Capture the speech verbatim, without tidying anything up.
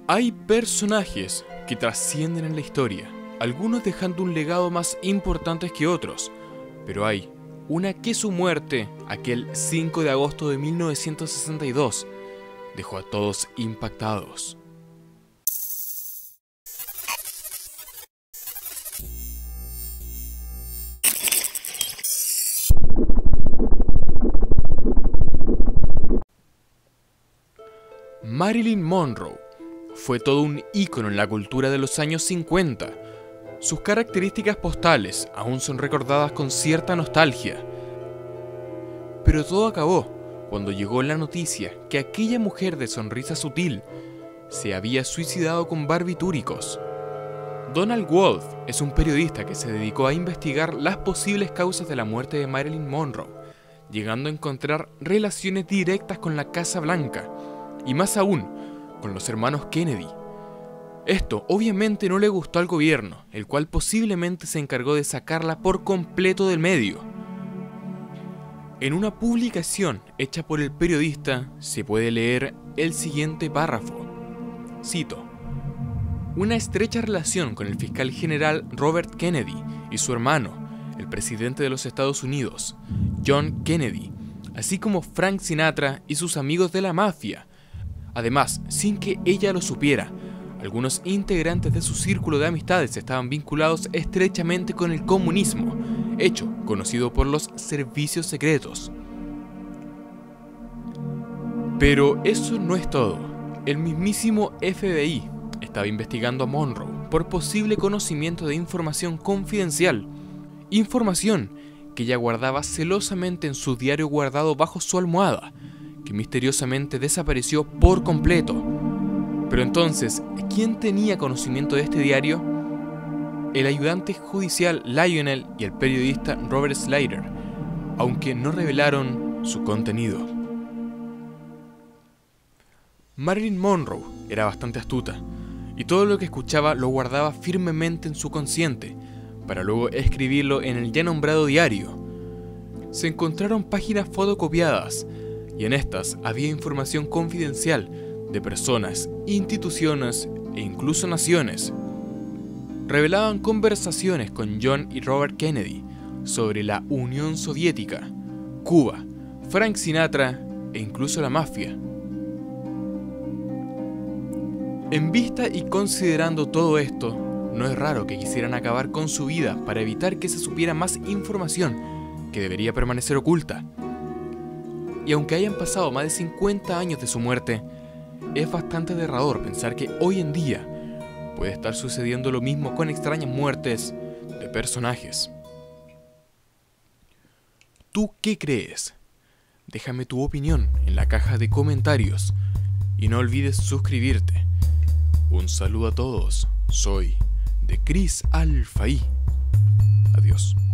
Hay personajes que trascienden en la historia, algunos dejando un legado más importante que otros, pero hay una que su muerte, aquel cinco de agosto de mil novecientos sesenta y dos, dejó a todos impactados. Marilyn Monroe fue todo un ícono en la cultura de los años cincuenta. Sus características postales aún son recordadas con cierta nostalgia. Pero todo acabó cuando llegó la noticia que aquella mujer de sonrisa sutil se había suicidado con barbitúricos. Donald Wolfe es un periodista que se dedicó a investigar las posibles causas de la muerte de Marilyn Monroe, llegando a encontrar relaciones directas con la Casa Blanca, y más aún, con los hermanos Kennedy. Esto obviamente no le gustó al gobierno, el cual posiblemente se encargó de sacarla por completo del medio. En una publicación hecha por el periodista se puede leer el siguiente párrafo. Cito: una estrecha relación con el fiscal general Robert Kennedy y su hermano, el presidente de los Estados Unidos, John Kennedy, así como Frank Sinatra y sus amigos de la mafia. Además, sin que ella lo supiera, algunos integrantes de su círculo de amistades estaban vinculados estrechamente con el comunismo, hecho conocido por los servicios secretos. Pero eso no es todo. El mismísimo F B I estaba investigando a Monroe por posible conocimiento de información confidencial, información que ella guardaba celosamente en su diario guardado bajo su almohada, que misteriosamente desapareció por completo. Pero entonces, ¿quién tenía conocimiento de este diario? El ayudante judicial Lionel y el periodista Robert Slater, aunque no revelaron su contenido. Marilyn Monroe era bastante astuta, y todo lo que escuchaba lo guardaba firmemente en su consciente, para luego escribirlo en el ya nombrado diario. Se encontraron páginas fotocopiadas, y en estas había información confidencial de personas, instituciones e incluso naciones. Revelaban conversaciones con John y Robert Kennedy sobre la Unión Soviética, Cuba, Frank Sinatra e incluso la mafia. En vista y considerando todo esto, no es raro que quisieran acabar con su vida para evitar que se supiera más información que debería permanecer oculta. Y aunque hayan pasado más de cincuenta años de su muerte, es bastante aterrador pensar que hoy en día puede estar sucediendo lo mismo con extrañas muertes de personajes. ¿Tú qué crees? Déjame tu opinión en la caja de comentarios y no olvides suscribirte. Un saludo a todos, soy de Chris Alfaí. Adiós.